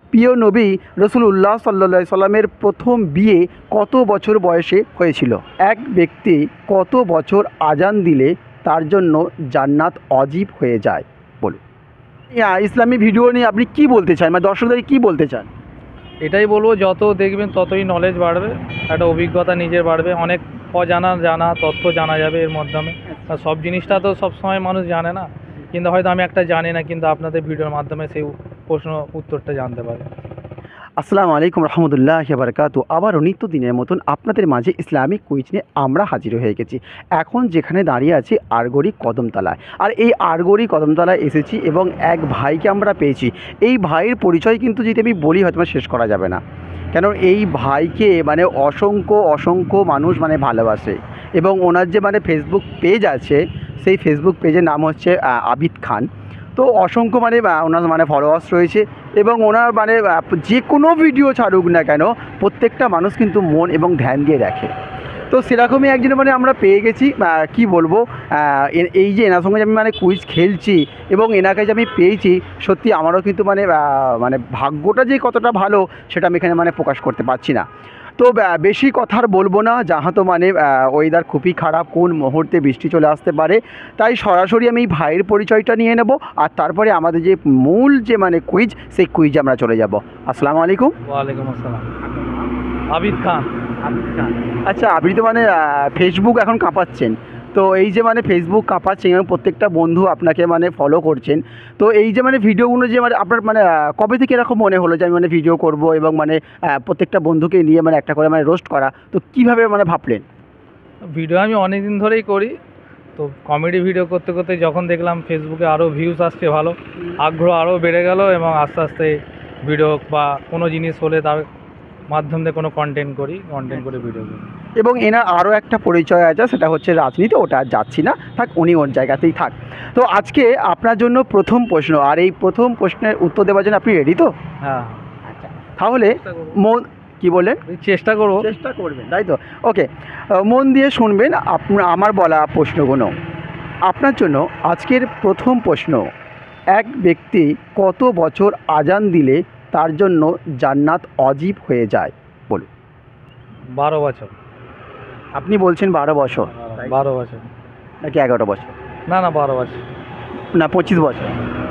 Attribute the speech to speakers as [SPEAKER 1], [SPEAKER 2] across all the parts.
[SPEAKER 1] প্রিয় নবী রসুলুল্লাহ সাল্লাল্লাহু সাল্লামের প্রথম বিয়ে কত বছর বয়সে হয়েছিল? এক ব্যক্তি কত বছর আজান দিলে তার জন্য জান্নাত অজীব হয়ে যায়? বলুন। ইসলামী ভিডিও নিয়ে আপনি কি বলতে চান, মানে দর্শকদের কি বলতে চান?
[SPEAKER 2] এটাই বলবো, যত দেখবেন ততই নলেজ বাড়বে, একটা অভিজ্ঞতা নিজের বাড়বে, অনেক জানা তথ্য জানা যাবে এর মাধ্যমে। আর সব জিনিসটা তো সবসময় মানুষ জানে না, কিন্তু হয়তো আমি একটা জানি না, কিন্তু আপনাদের ভিডিওর মাধ্যমে সেই প্রশ্ন উত্তরটা জানতে পারি।
[SPEAKER 1] আসসালামু আলাইকুম রহমতুল্লাহি ওয়া বারাকাতুহু। আবারও নিত্যদিনের মতন আপনাদের মাঝে ইসলামিক কুইজ নিয়ে আমরা হাজির হয়ে গেছি। এখন যেখানে দাঁড়িয়ে আছি আরগড়ি কদমতলায়, আর এই আরগড়ি কদমতলায় এসেছি এবং এক ভাইকে আমরা পেয়েছি। এই ভাইয়ের পরিচয় কিন্তু যদি আমি বলি হয়তো শেষ করা যাবে না, কেন এই ভাইকে মানে অসংখ্য মানুষ মানে ভালোবাসে, এবং ওনার যে মানে ফেসবুক পেজ আছে সেই ফেসবুক পেজের নাম হচ্ছে আবিদ খান। তো অসংখ্য মানে ওনার মানে ফলোয়ার্স রয়েছে, এবং ওনার মানে যে কোনো ভিডিও ছাড়ুক না কেন প্রত্যেকটা মানুষ কিন্তু মন এবং ধ্যান দিয়ে দেখে। তো সেরকমই একজন মানে আমরা পেয়ে গেছি। কি বলবো, এই যে এনার সঙ্গে আমি মানে কুইজ খেলছি এবং এনাকে যে আমি পেয়েছি, সত্যি আমারও কিন্তু মানে মানে ভাগ্যটা যে কতটা ভালো সেটা আমি এখানে মানে প্রকাশ করতে পারছি না। তো বেশি কথা আর বলবো না, যাহা তো মানে ওয়েদার খুবই খারাপ, কোন মুহূর্তে বৃষ্টি চলে আসতে পারে, তাই সরাসরি আমি এই ভাইয়ের পরিচয়টা নিয়ে নেব, আর তারপরে আমাদের যে মূল যে মানে কুইজ সেই কুইজে আমরা চলে যাব। আসসালামু আলাইকুম।
[SPEAKER 2] ওয়ালাইকুম আসসালাম। আবিদ খান।
[SPEAKER 1] আচ্ছা, আপনি তো মানে ফেসবুক এখন কাঁপাচ্ছেন, তো এই যে মানে ফেসবুক কাঁপাচ্ছেন এবং প্রত্যেকটা বন্ধু আপনাকে মানে ফলো করছেন, তো এই যে মানে ভিডিওগুলো যে মানে আপনার মানে কবে থেকে এরকম মনে হলো যে আমি মানে ভিডিও করব এবং মানে প্রত্যেকটা বন্ধুকে নিয়ে মানে একটা করে মানে রোস্ট করা, তো কীভাবে মানে ভাবলেন?
[SPEAKER 2] ভিডিও আমি অনেক দিন ধরেই করি, তো কমেডি ভিডিও করতে করতে যখন দেখলাম ফেসবুকে আরও ভিউজ আসছে, ভালো আগ্রহ আরও বেড়ে গেল, এবং আস্তে আস্তে ভিডিও বা কোনো জিনিস হলে তার মাধ্যমে কোনো কন্টেন্ট করে ভিডিও করি।
[SPEAKER 1] এবং এনার আরও একটা পরিচয় আছে, সেটা হচ্ছে রাজনীতি, ওটা আর যাচ্ছি না, থাক উনি ওর জায়গাতেই থাক। তো আজকে আপনার জন্য প্রথম প্রশ্ন, আর এই প্রথম প্রশ্নের উত্তর দেওয়ার জন্য আপনি রেডি তো?
[SPEAKER 2] হ্যাঁ।
[SPEAKER 1] আচ্ছা, তাহলে মন কি বলেন?
[SPEAKER 2] চেষ্টা
[SPEAKER 1] করবেন, তাই তো? ওকে, মন দিয়ে শুনবেন আমার বলা প্রশ্নগুলো। আপনার জন্য আজকের প্রথম প্রশ্ন, এক ব্যক্তি কত বছর আজান দিলে তার জন্য জান্নাত অজীব হয়ে যায়? বলুন।
[SPEAKER 2] 12 বছর।
[SPEAKER 1] আপনি বলছেন 12 বছর,
[SPEAKER 2] 12 বছর
[SPEAKER 1] নাকি 11 বছর?
[SPEAKER 2] না 12 বছর।
[SPEAKER 1] না 25 বছর?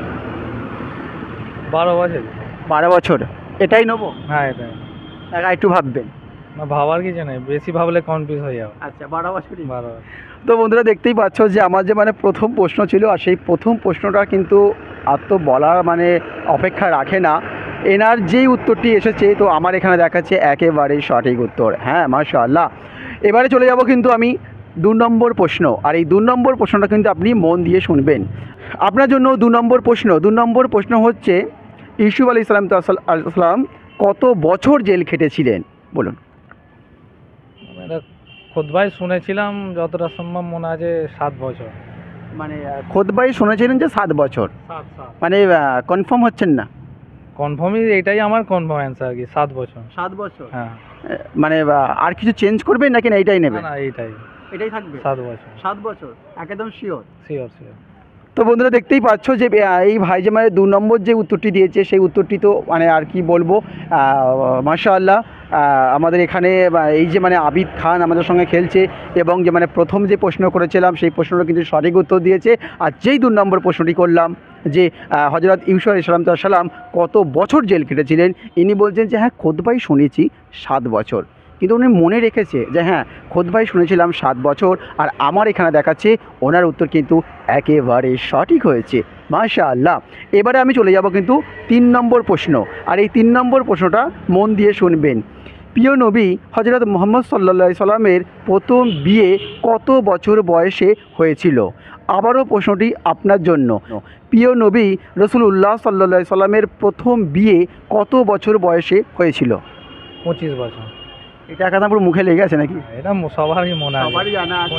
[SPEAKER 2] 12 বছর।
[SPEAKER 1] 12 বছর এটাই নেবো?
[SPEAKER 2] হ্যাঁ এটাই।
[SPEAKER 1] একটু ভাববেন।
[SPEAKER 2] না ভাবার কিছু নেই, বেশি ভাবলে কনফিউজ হয়ে যাবে।
[SPEAKER 1] আচ্ছা, 12 বছরই।
[SPEAKER 2] 12 বছর।
[SPEAKER 1] তো বন্ধুরা দেখতেই পাচ্ছ যে আমার যে মানে প্রথম প্রশ্ন ছিল, আর সেই প্রথম প্রশ্নটা কিন্তু আর তো বলার মানে অপেক্ষা রাখে না। এনার যেই উত্তরটি এসেছে, তো আমার এখানে দেখাচ্ছে একেবারেই সঠিক উত্তর। হ্যাঁ, মাশাআল্লাহ। এবারে চলে যাব কিন্তু আমি 2 নম্বর প্রশ্ন, আর এই 2 নম্বর প্রশ্নটা কিন্তু আপনি মন দিয়ে শুনবেন। আপনার জন্য 2 নম্বর প্রশ্ন হচ্ছে, ইউসুফ আলাইহিস সালাম কত বছর জেল খেটেছিলেন? বলুন।
[SPEAKER 2] এটা খুতবায় শুনেছিলাম, যতটা সম্ভব মনে আছে 7 বছর।
[SPEAKER 1] মানে খুতবায় শুনেছিলেন যে 7 বছর, মানে কনফার্ম হচ্ছেন না?
[SPEAKER 2] কনফার্মই, এটাই আমার কনফার্ম অ্যান্সার আর কি, 7 বছর।
[SPEAKER 1] 7 বছর?
[SPEAKER 2] হ্যাঁ।
[SPEAKER 1] মানে আর কিছু চেঞ্জ করবেন নাকি না এইটাই নেবেন?
[SPEAKER 2] না
[SPEAKER 1] এটাই থাকবে।
[SPEAKER 2] 7 বছর।
[SPEAKER 1] 7 বছর একদম শিওর?
[SPEAKER 2] শিওর।
[SPEAKER 1] তো বন্ধুরা দেখতেই পাচ্ছ যে এই ভাই যে মানে 2 নম্বর যে উত্তরটি দিয়েছে সেই উত্তরটি তো মানে আর কি বলবো, মাশাআল্লাহ। আমাদের এখানে এই যে মানে আবিদ খান আমাদের সঙ্গে খেলছে, এবং যে মানে প্রথম যে প্রশ্ন করেছিলাম সেই প্রশ্নটা কিন্তু সঠিক উত্তর দিয়েছে। আর যেই 2 নম্বর প্রশ্নটি করলাম যে হযরত ইউসুফ আলাইহিস সালাম কত বছর জেল খেটেছিলেন, ইনি বলছেন যে হ্যাঁ খুতবায় শুনেছি 7 বছর, কিন্তু উনি মনে রেখেছে যে হ্যাঁ খুতবায় শুনেছিলাম 7 বছর, আর আমার এখানে দেখাচ্ছে ওনার উত্তর কিন্তু একেবারে সঠিক হয়েছে, মাশাআল্লাহ। এবারে আমি চলে যাব কিন্তু 3 নম্বর প্রশ্ন, আর এই 3 নম্বর প্রশ্নটা মন দিয়ে শুনবেন। প্রিয় নবী হযরত মুহাম্মদ সাল্লাল্লাহু আলাইহি সাল্লামের প্রথম বিয়ে কত বছর বয়সে হয়েছিল? আবারও প্রশ্নটি আপনার জন্য, প্রিয় নবী রাসূলুল্লাহ সাল্লাল্লাহু আলাইহি সাল্লামের প্রথম বিয়ে কত বছর বয়সে হয়েছিল?
[SPEAKER 2] 25 বছর।
[SPEAKER 1] এটা একদম পুরো মুখে লেগে আছে নাকি?
[SPEAKER 2] এটা সবারই মনে আছে,
[SPEAKER 1] সবারই জানা আছে। তো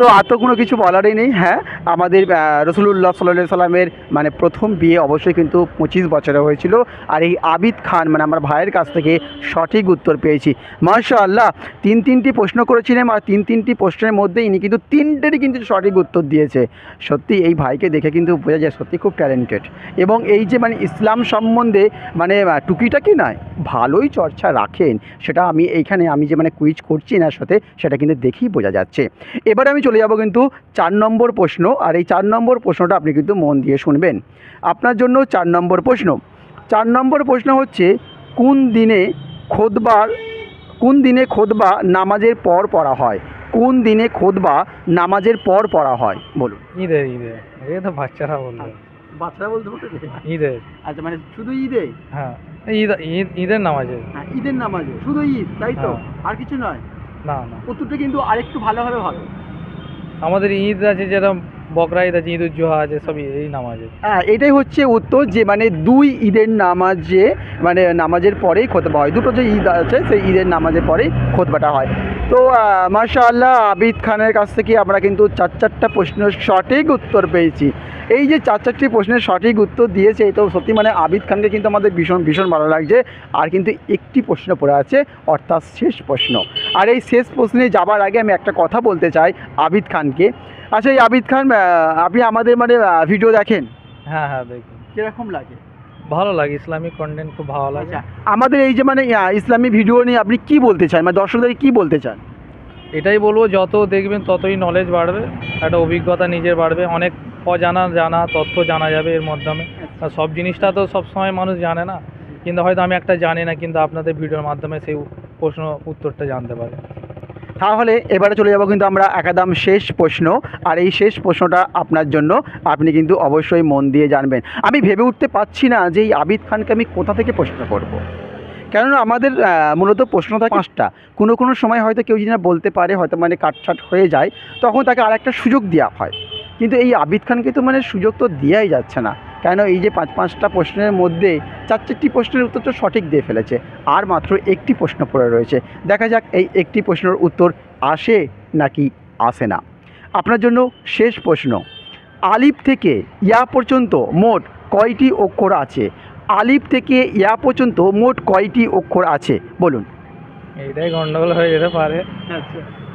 [SPEAKER 1] তো এত কোনো কিছু বলারই নেই। হ্যাঁ, আমাদের রসুলুল্লাহ সাল্লাল্লাহু সাল্লামের মানে প্রথম বিয়ে অবশ্যই কিন্তু 25 বছরে হয়েছিল। আর এই আবিদ খান মানে আমার ভাইয়ের কাছ থেকে সঠিক উত্তর পেয়েছি। মাশাআল্লাহ, তিনটি প্রশ্ন করেছিলাম আর তিনটি প্রশ্নের মধ্যে ইনি কিন্তু তিনটেরই কিন্তু সঠিক উত্তর দিয়েছে। সত্যি এই ভাইকে দেখে কিন্তু বোঝা যায় সত্যি খুব ট্যালেন্টেড, এবং এই যে মানে ইসলাম সম্বন্ধে মানে টুকিটাকি নয়, ভালোই চর্চা রাখেন। সেটা আমি এইখানে আমি যে মানে কুইজ করছি এনার সাথে সেটা কিন্তু দেখেই বোঝা যাচ্ছে। এবারে আমি চলে যাব কিন্তু 4 নম্বর প্রশ্ন, আর এই 4 নম্বর প্রশ্নটা আপনি কিন্তু মন দিয়ে শুনবেন। আপনার জন্য 4 নম্বর প্রশ্ন। 4 নম্বর প্রশ্ন হচ্ছে, কোন দিনে খুতবা নামাজের পর পড়া হয়? কোন দিনে খুতবা নামাজের পর পড়া হয় বলুন?
[SPEAKER 2] ঈদের ঈদের এই তো বাচ্চারা বললো।
[SPEAKER 1] বাচ্চারা বলতে পারবে?
[SPEAKER 2] ঈদের।
[SPEAKER 1] আচ্ছা, মানে শুধু ঈদে?
[SPEAKER 2] হ্যাঁ, ঈদের নামাজে।
[SPEAKER 1] হ্যাঁ, ঈদের নামাজে শুধু ঈদ, তাই তো?
[SPEAKER 2] হ্যাঁ।
[SPEAKER 1] আর কিছু নয়?
[SPEAKER 2] না না,
[SPEAKER 1] উত্তরটা কিন্তু আরেকটু ভালোভাবে হবে।
[SPEAKER 2] আমাদের ঈদ আছে, যেটা বকরা ঈদ আছে, ঈদ উল জুহা আছে, সব এই নামাজে।
[SPEAKER 1] হ্যাঁ, এটাই হচ্ছে উত্তর, যে মানে 2 ঈদের নামাজে মানে নামাজের পরেই খুতবা হয়। দুটো যে ঈদ আছে সেই ঈদের নামাজের পরেই খুতবাটা হয়। তো মাশাআল্লাহ, আবিদ খানের কাছ থেকে আমরা কিন্তু 4টা প্রশ্নের সঠিক উত্তর পেয়েছি। এই যে 4টি প্রশ্নের সঠিক উত্তর দিয়েছে, তো সত্যি মানে আবিদ খানকে কিন্তু আমাদের ভীষণ ভালো লাগছে। আর কিন্তু একটি প্রশ্ন পড়ে আছে, অর্থাৎ শেষ প্রশ্ন। আর এই শেষ প্রশ্নে যাবার আগে আমি একটা কথা বলতে চাই আবিদ খানকে। আচ্ছা, এই আবিদ খান, আপনি আমাদের মানে ভিডিও দেখেন?
[SPEAKER 2] হ্যাঁ হ্যাঁ, দেখুন।
[SPEAKER 1] কিরকম লাগে?
[SPEAKER 2] ভালো লাগে, ইসলামিক কন্টেন্ট খুব ভালো লাগে।
[SPEAKER 1] আচ্ছা, আমাদের এই যে মানে ইসলামী ভিডিও নিয়ে আপনি কি বলতে চান, মানে দর্শকদের কি বলতে চান?
[SPEAKER 2] এটাই বলবো, যত দেখবেন ততই নলেজ বাড়বে, একটা অভিজ্ঞতা নিজের বাড়বে, অনেক জানা তথ্য জানা যাবে এর মাধ্যমে। আর সব জিনিসটা তো সবসময় মানুষ জানে না, কিন্তু হয়তো আমি একটা জানি না, কিন্তু আপনাদের ভিডিওর মাধ্যমে সেই প্রশ্ন উত্তরটা জানতে পারে।
[SPEAKER 1] তাহলে এবারে চলে যাব কিন্তু আমরা একদম শেষ প্রশ্ন। আর এই শেষ প্রশ্নটা আপনার জন্য, আপনি কিন্তু অবশ্যই মন দিয়ে জানবেন। আমি ভেবে উঠতে পারছি না যে এই আবিদ খানকে আমি কোথা থেকে প্রশ্ন করব। কেননা আমাদের মূলত প্রশ্ন থাকে 5টা। কোনো সময় হয়তো কেউ যদি না বলতে পারে, হয়তো মানে কাটছাট হয়ে যায়, তখন তাকে আর একটা সুযোগ দেওয়া হয়। কিন্তু এই আবিদ খানকে তো মানে সুযোগ তো দেওয়াই যাচ্ছে না, কেন এই যে 5টা প্রশ্নের মধ্যে 4টি প্রশ্নের উত্তর তো সঠিক দিয়ে ফেলেছে, আর মাত্র একটি প্রশ্ন পড়ে রয়েছে। দেখা যাক এই একটি প্রশ্নের উত্তর আসে নাকি আসে না। আপনার জন্য শেষ প্রশ্ন, আলিফ থেকে ইয়া পর্যন্ত মোট কয়টি অক্ষর আছে? আলিফ থেকে ইয়া পর্যন্ত মোট কয়টি অক্ষর আছে বলুন?
[SPEAKER 2] এইটাই গন্ডগোল হয়ে যেতে পারে।
[SPEAKER 1] আচ্ছা,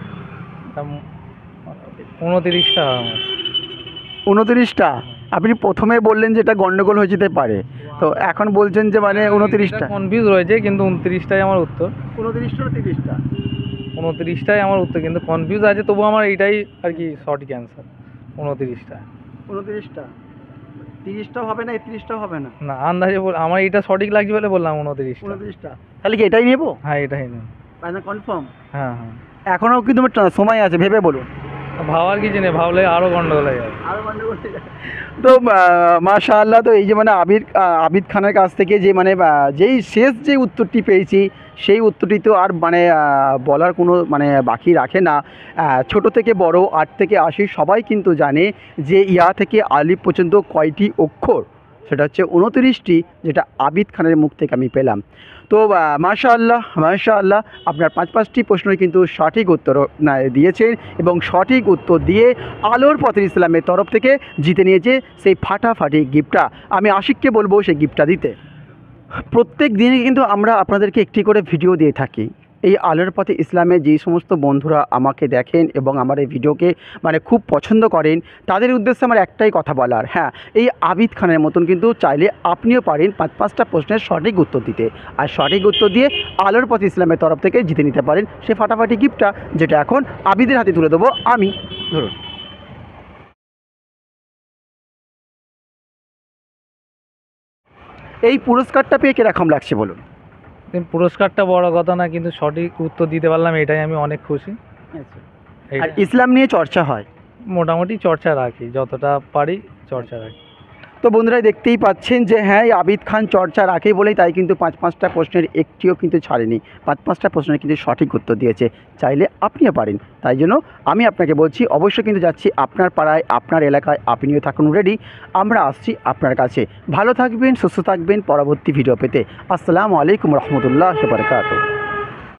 [SPEAKER 2] 29টা।
[SPEAKER 1] 29টা? আপনি প্রথমে বললেন যে এটা গন্ডগোল হয়ে যেতে পারে, তো এখন বলছেন যে মানে 29টা।
[SPEAKER 2] কনফিউজ রয়েছে, কিন্তু 29টাই আমার উত্তর।
[SPEAKER 1] 29টা না 30টা?
[SPEAKER 2] 29টাই আমার উত্তর, কিন্তু কনফিউজ আছে, তবু আমার এইটাই আর কি সঠিক অ্যান্সার, 29টা।
[SPEAKER 1] 29টা? 30টাও হবে না, 31টাও হবে না?
[SPEAKER 2] না, আন্দাজে আমার এইটা সঠিক লাগছে বলে বললাম 29টা।
[SPEAKER 1] 29টা? তাহলে কি এটাই নেব?
[SPEAKER 2] হ্যাঁ, এটাই না।
[SPEAKER 1] কনফার্ম?
[SPEAKER 2] হ্যাঁ হ্যাঁ,
[SPEAKER 1] এখনও কিন্তু সময় আছে, ভেবে বলুন।
[SPEAKER 2] ভাবার কিছু নেই, ভাবলে আরও গন্ডগোল হয়ে যাবে।
[SPEAKER 1] তো মাশাআল্লাহ, তো এই যে মানে আবিদ খানের কাছ থেকে যে মানে যেই শেষ যে উত্তরটি পেয়েছি, সেই উত্তরটি তো আর মানে বলার কোনো মানে বাকি রাখে না। ছোট থেকে বড়, 8 থেকে 80 সবাই কিন্তু জানে যে ইয়া থেকে আলিফ পর্যন্ত কয়টি অক্ষর। সেটা হচ্ছে 29টি, যেটা আবিদ খানের মুখ থেকে আমি পেলাম। তো মাশাআল্লাহ, আপনার 5টি প্রশ্নই কিন্তু সঠিক উত্তর দিয়েছেন, এবং সঠিক উত্তর দিয়ে আলোর পথের ইসলামের তরফ থেকে জিতে নিয়েছে সেই ফাটাফাটি গিফটটা। আমি আশিককে বলবো সেই গিফটটা দিতে। প্রত্যেক দিনই কিন্তু আমরা আপনাদেরকে একটি করে ভিডিও দিয়ে থাকি। এই আলোর পথে ইসলামে যেই সমস্ত বন্ধুরা আমাকে দেখেন এবং আমার এই ভিডিওকে মানে খুব পছন্দ করেন, তাদের উদ্দেশ্যে আমার একটাই কথা বলার, হ্যাঁ, এই আবিদ খানের মতন কিন্তু চাইলে আপনিও পারেন 5টা প্রশ্নের সঠিক উত্তর দিতে, আর সঠিক উত্তর দিয়ে আলোর পথে ইসলামের তরফ থেকে জিতে নিতে পারেন সে ফাটাফাটি গিফটটা, যেটা এখন আবিদের হাতে তুলে দেবো আমি। ধরুন, এই পুরস্কারটা পেয়ে কীরকম লাগছে বলুন?
[SPEAKER 2] কিন্তু পুরস্কারটা বড় কথা না, কিন্তু সঠিক উত্তর দিতে পারলাম, এটাই আমি অনেক খুশি।
[SPEAKER 1] আর ইসলাম নিয়ে চর্চা হয়?
[SPEAKER 2] মোটামুটি চর্চা রাখি, যতটা পারি চর্চা রাখি।
[SPEAKER 1] তো বন্ধুরা দেখতেই পাচ্ছেন যে হ্যাঁ, এই আবিদ খান চর্চা রাখে বলেই তাই কিন্তু 5টা প্রশ্নের একটিও কিন্তু ছাড়েনি, 5টা প্রশ্নের কিন্তু সঠিক উত্তর দিয়েছে। চাইলে আপনিও পারেন, তাই জন্য আমি আপনাকে বলছি অবশ্যই কিন্তু যাচ্ছি আপনার পাড়ায়, আপনার এলাকায়, আপনিও থাকুন রেডি, আমরা আসছি আপনার কাছে। ভালো থাকবেন, সুস্থ থাকবেন, পরবর্তী ভিডিও পেতে। আসসালামু আলাইকুম রহমতুল্লাহ বারাকাতুহু।